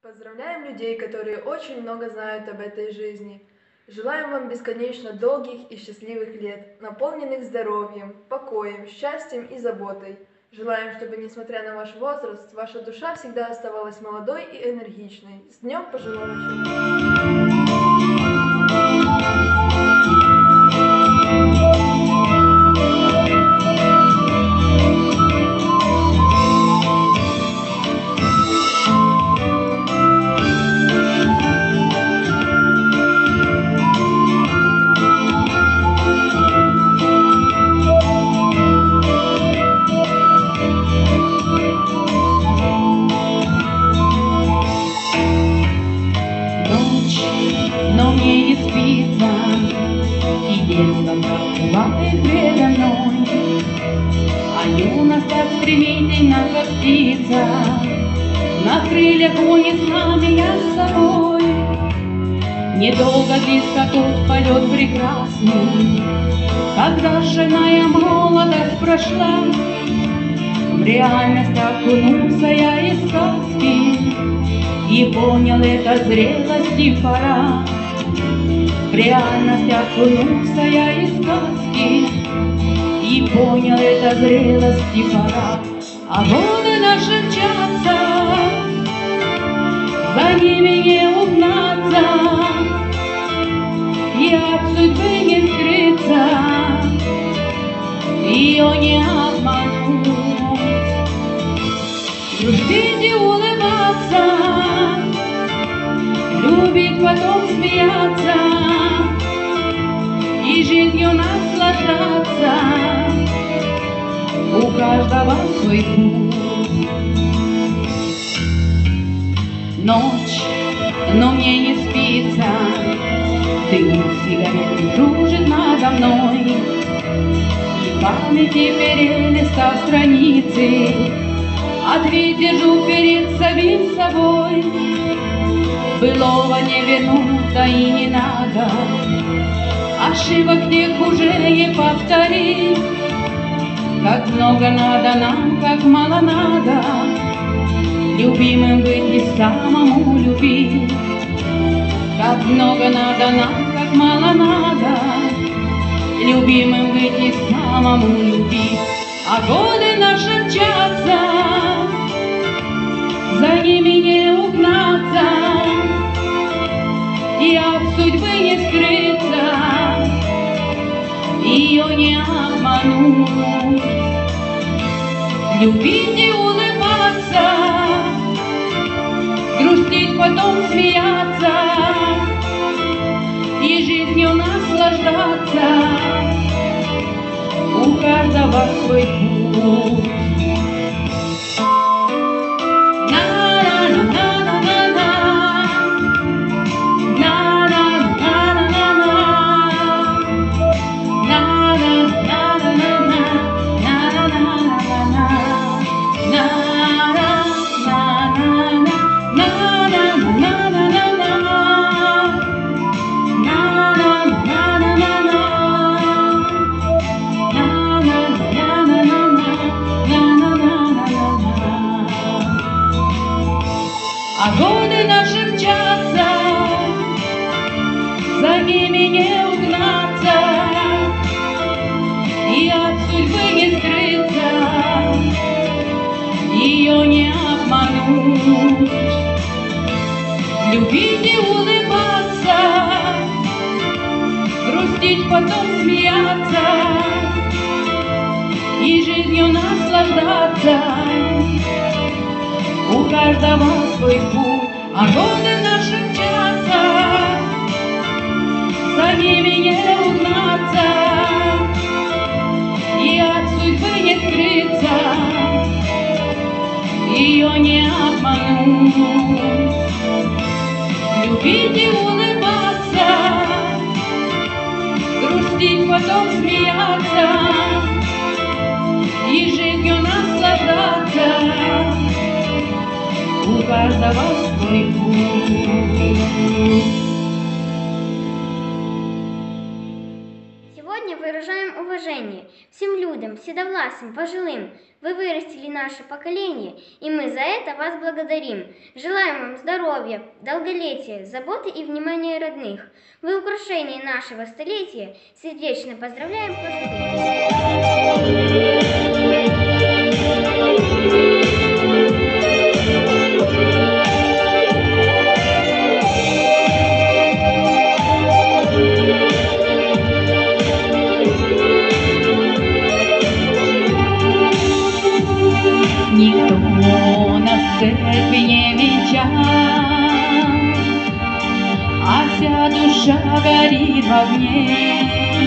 Поздравляем людей, которые очень много знают об этой жизни. Желаем вам бесконечно долгих и счастливых лет, наполненных здоровьем, покоем, счастьем и заботой. Желаем, чтобы, несмотря на ваш возраст, ваша душа всегда оставалась молодой и энергичной. С днем пожилого человека! Но мне не спится, и детство проплывает предо мной, а юность так стремительно, как птица, на крыльях гонит знамя с собой. Недолго длится тот полет прекрасный, когда шальная молодость прошла. В реальность окунулся я из сказки и понял, это зрелости пора. В реальность окунулся я из сказки и понял, это зрелости пора. А годы наши мчатся, за ними не угнаться, и от судьбы не скрыться, ее не обмануть. Дружить и улыбаться, любить, потом смеяться и жизнью наслаждаться. У каждого свой путь. Ночь, но мне не спится, дым сигарет кружит надо мной, и в памяти перелистав страницы, ответ держу перед самим собой. Былого не вернуть, да и не надо, ошибок тех уже не повторить. Как много надо нам, как мало надо, любимым быть и самому любить. Как много надо нам, как мало надо, любимым быть и самому любить. А годы наши мчатся, за ними не угнаться, и от судьбы не скрыться, ее не обмануть. Любить и улыбаться, грустить, потом смеяться и жизнью наслаждаться. У каждого свой путь. А годы наши мчатся, за ними не угнаться, и от судьбы не скрыться, ее не обмануть. Любить и улыбаться, грустить, потом смеяться и жизнью наслаждаться. У каждого свой путь, а годы наши мчатся, за ними не угнаться, и от судьбы не скрыться, ее не обмануть. Любить и улыбаться, грустить, потом смеяться и жизнью наслаждаться. У каждого свой путь. Сегодня выражаем выражаем уважение всем людям, седовласым, пожилым. Вы вырастили наше поколение, и мы за это вас благодарим. Желаем вам здоровья, долголетия, заботы и внимания родных. Вы украшение нашего столетия. Сердечно поздравляем пожилых. Никто нас в церкви не венчал, а вся душа горит в огне.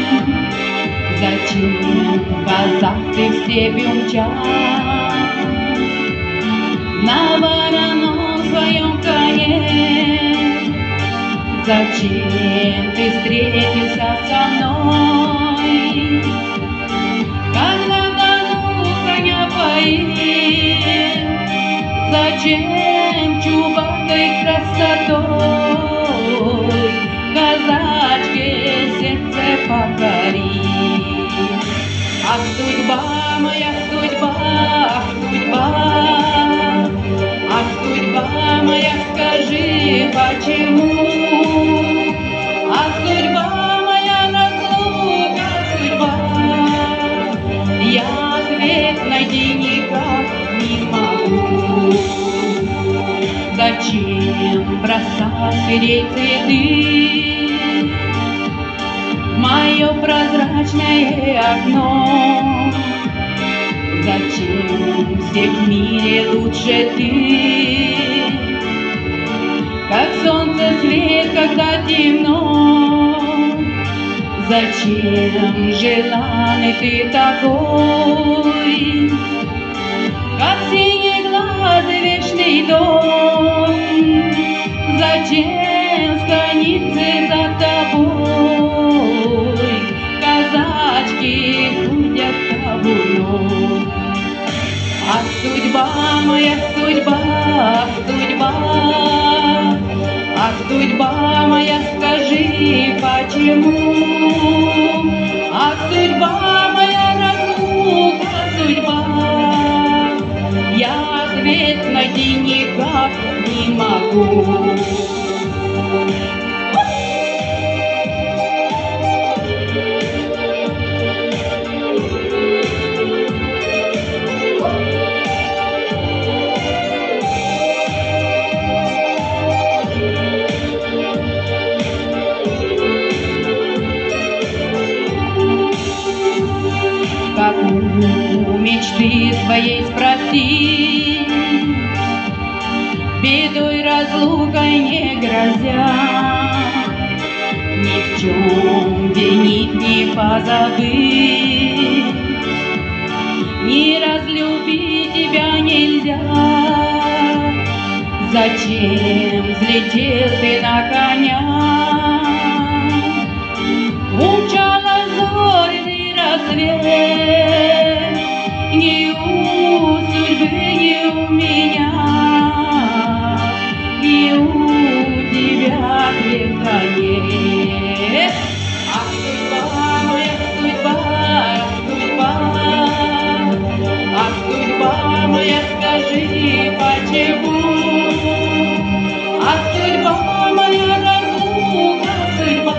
Зачем казак ты в степь умчал на вороном своем коне? Зачем ты встретился со мной, когда в году коня поил? Зачем чубатой красотой казачке сердце покорить? Ах, судьба моя, судьба, ах, судьба, ах, судьба моя, скажи, почему? Ах, судьба моя, разлука, судьба, я ответ найти никак не могу. Зачем бросать среди цветы мое прозрачное окно? Зачем всех в мире лучше ты, как солнце свет, когда темно? Зачем желанный ты такой, как синеглазый вечный дом? Зачем станицы за тобой казачки ходят табуном? Ах, судьба моя, судьба, ах, судьба, ах, судьба моя, скажи, почему? Ах, судьба моя, разлука, судьба, я ответ найти никак не могу. Как у мечты своей спроси, бедой разлукой не грозя, ни в чем винить не позабыть, не разлюбить тебя нельзя. Зачем взлетел ты на коня, умчала зорный рассвет? Ни у судьбы, ни у меня, ни у тебя крепко нет. Ах, судьба моя, судьба, судьба, ах, судьба моя, скажи, почему? Ах, судьба моя, разлука, судьба,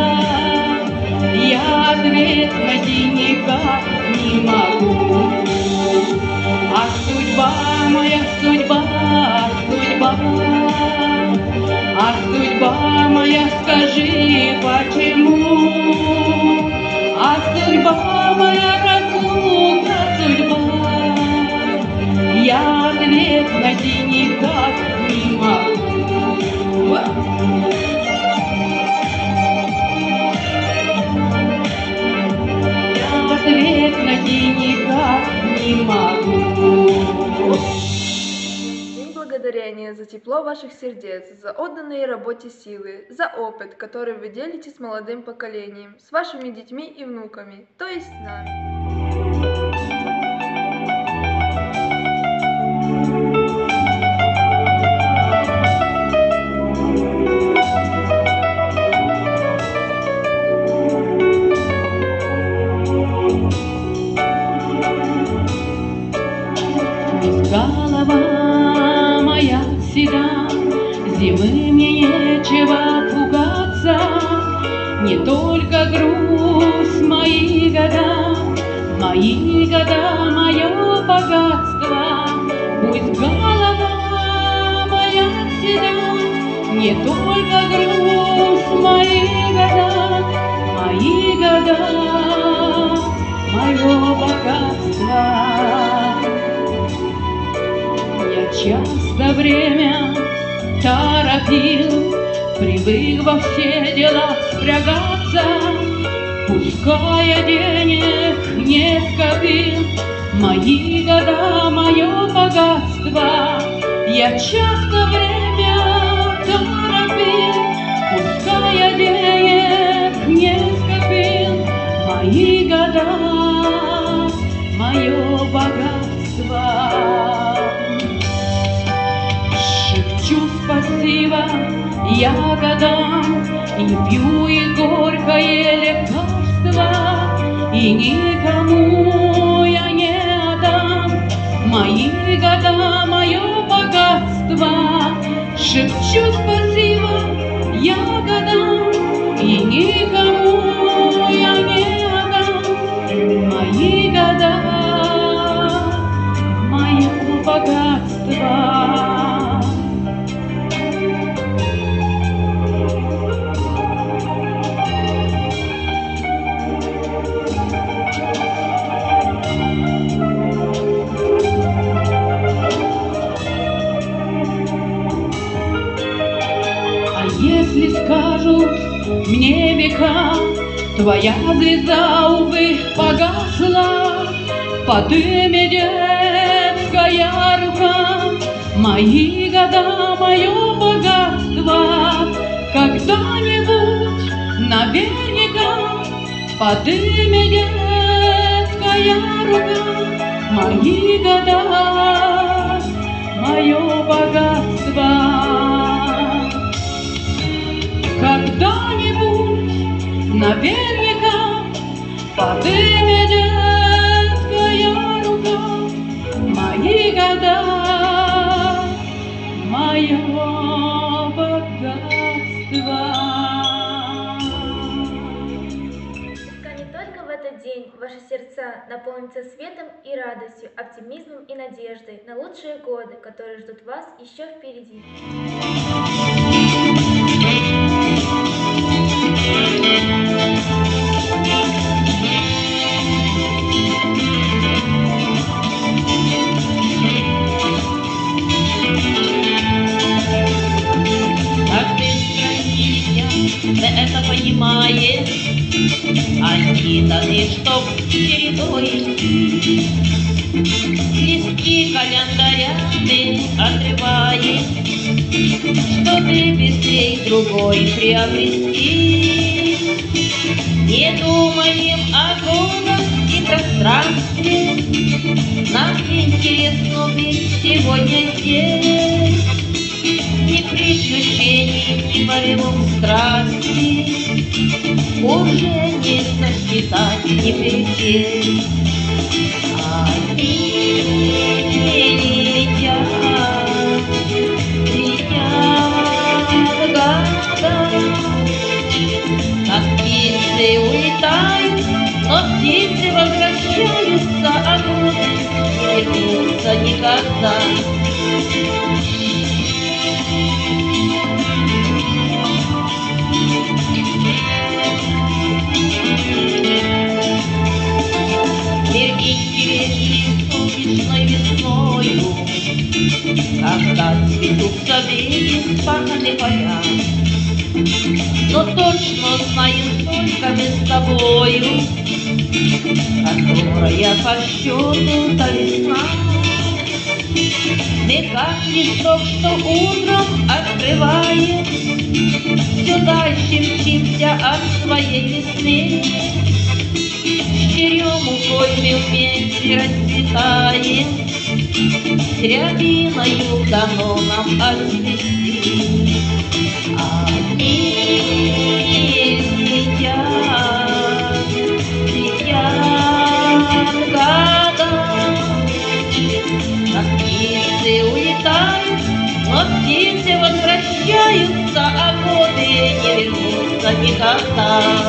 я ответ найти никак не могу. Ах, судьба моя, судьба, судьба, ах, судьба моя, скажи, почему? Ах, судьба моя, разлука, судьба, я ответ найти никак не могу. Я ответ найти никак не могу. День благодарения за тепло ваших сердец, за отданные работе силы, за опыт, который вы делите с молодым поколением, с вашими детьми и внуками, то есть с нами. Пусть голова моя седа, зимы мне нечего пугаться, не только грусть мои года, мое богатство. Пусть голова моя седа, не только грусть мои года, мое богатство. Я часто время торопил, привык во все дела впрягаться, пускай я денег не скопил, мои года, мое богатство. Я часто время торопил, пускай я денег не скопил, мои года, мое богатство. Шепчу спасибо я годам и пью их горькое лекарство, и никому я не отдам мои года, мое богатство. Шепчу спасибо я годам и никому я не отдам мои года, мое богатство. Если скажут мне века, твоя звезда, увы, погасла, подыми детская рука, мои года, мое богатство. Когда-нибудь наверняка подыми детская рука, мои года, мое богатство. Когда-нибудь наверняка подымет детская рука, мои года, мое богатство. Пускай не только в этот день ваши сердца наполнятся светом и радостью, оптимизмом и надеждой на лучшие годы, которые ждут вас еще впереди. Ты это понимаешь, они даны, чтоб чередой листки календарями отрываешь, чтобы быстрей другой приобрести. Не думаем о городах и пространстве, нам интересно быть сегодня здесь. Ни приключений, ни боевых страстей уже не сосчитать, не перечесть. Они летят года, как птицы улетают, но птицы возвращаются, а годы не вернутся никогда. Солнечной весною, когда цветут сады спаханы поля, но точно знаю только мы с тобою, которая по счету та весна. Мы как листок, что утром открывает, все дальше мчимся от своей весны. Черемухой мы вместе расцветаем, рябиною дано нам отцвести. Они летят, летят года, как птицы возвращаются, а годы не вернутся никогда.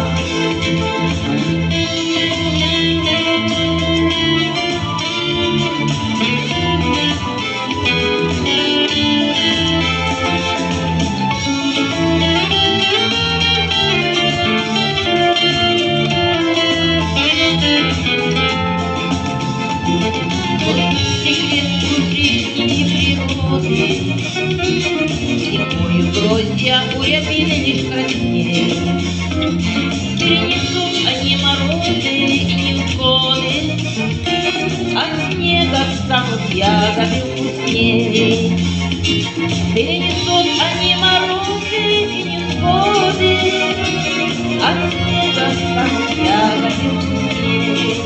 Зимою гроздья у рябины лишь краснее. Перенесут они морозы и невзгоды, от снега станут ягоды вкуснее. Перенесут они морозы и невзгоды, от снега станут ягоды вкуснее.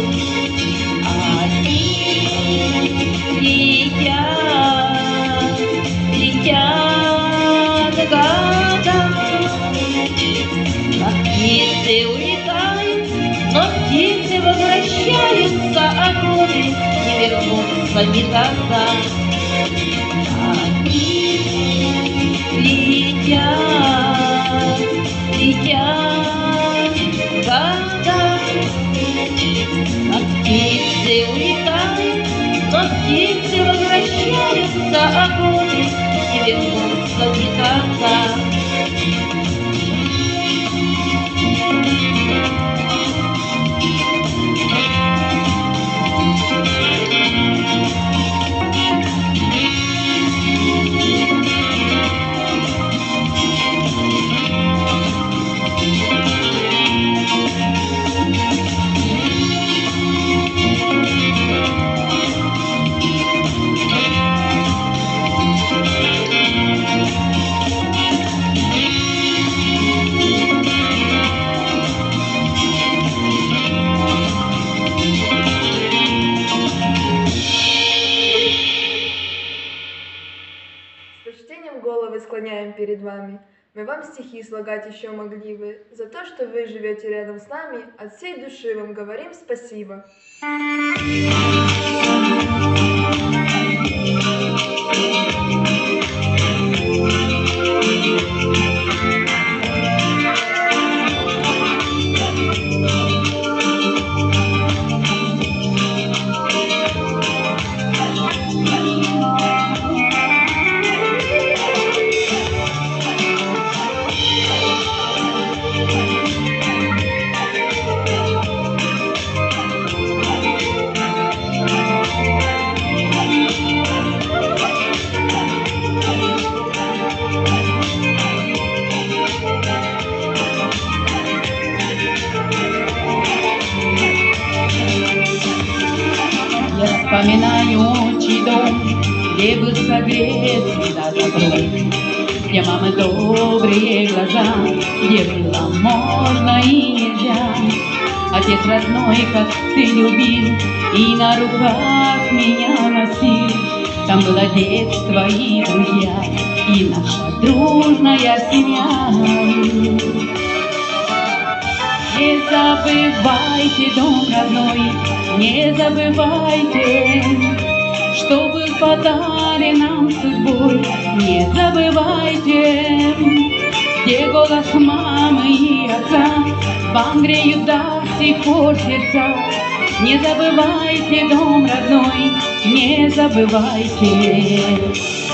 Они летят года, а птицы улетают, но птицы возвращаются, а годы не вернутся никогда. Они летят года, а птицы улетают, но птицы возвращаются, а годы не вернутся никогда. Головы склоняем перед вами. Мы вам стихи слагать еще могли бы. За то, что вы живете рядом с нами, от всей души вам говорим спасибо. Я вспоминаю отчий дом, где был согрет всегда добром, где мамы добрые глаза, где было можно и нельзя. Отец родной, как ты любил, и на руках меня носил. Там было детство и друзья, и наша дружная семья. Не забывайте дом родной, не забывайте, что был подарен нам судьбой. Не забывайте, где голос мамы и отца вам греют до сих пор сердца. Не забывайте дом родной, не забывайте.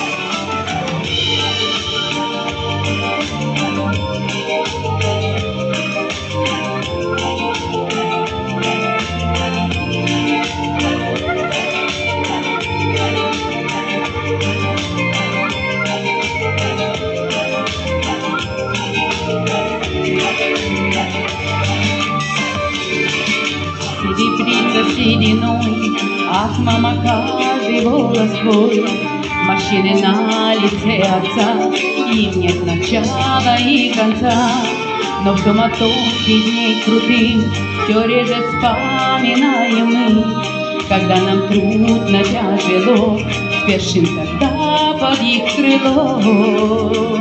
Серебрится сединой, ах, мама, каждый волос твой. Морщины на лице отца, им нет начала и конца. Но в суматохе дней крутых все реже вспоминаем мы, когда нам трудно, тяжело, спешим тогда под их крыло.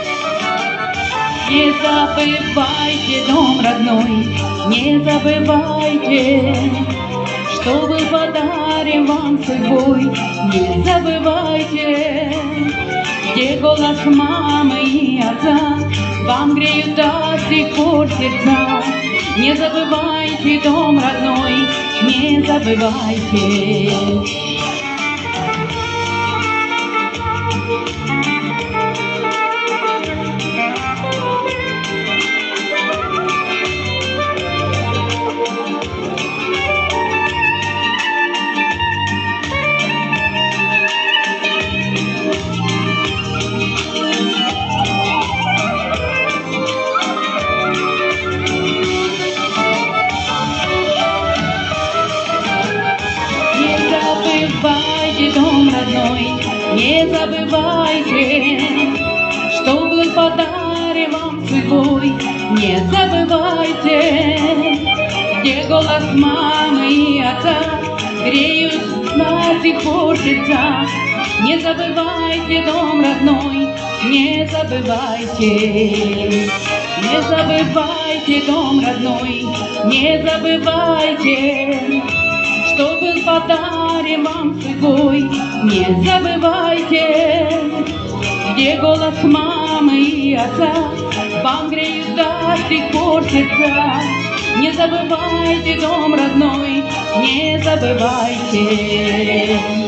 Не забывайте дом родной, не забывайте, что был подарен вам судьбой. Не забывайте, где голос мамы и отца вам греют до сих пор сердца. Не забывайте дом родной, не забывайте. Дом родной, не забывайте, что был подарен вам судьбой. Не забывайте, где голос мамы и отца греют до сих пор сердца. Не забывайте дом родной, не забывайте. Не забывайте дом родной, не забывайте, что был подарен вам судьбой. Не забывайте, где голос мамы и отца вам греют до сих пор сердца. Не забывайте дом родной, не забывайте.